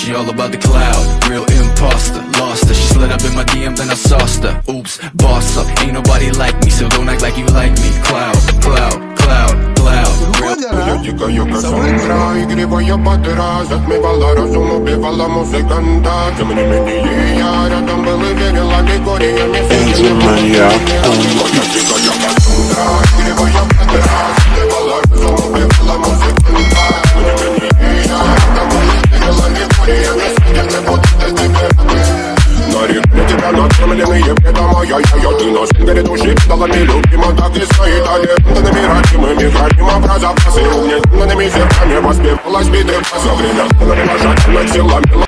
She all about the cloud, real imposter. Lost her, she slid up in my DM, then I sauced her. Oops, boss up, ain't nobody like me, so don't act like you like me. Cloud, cloud, cloud, cloud. Я дикая Кассандра, игривая подра, затмевала разум, убивала музыканта. Тем не менее я рядом был и верила легориями. Я дикая Кассандра, игривая подра, затмевала разум, убивала музыканта. Тем не менее я рядом был и верила легориями. Судебный будто тебе нарекли тебя накормленные предома. Я ты на сингере души педалами любима. Так и стоит аллергенными родимыми. Храним образа, пасы угнетенными зерками. Воспевалась биты, за время, нажать над силами.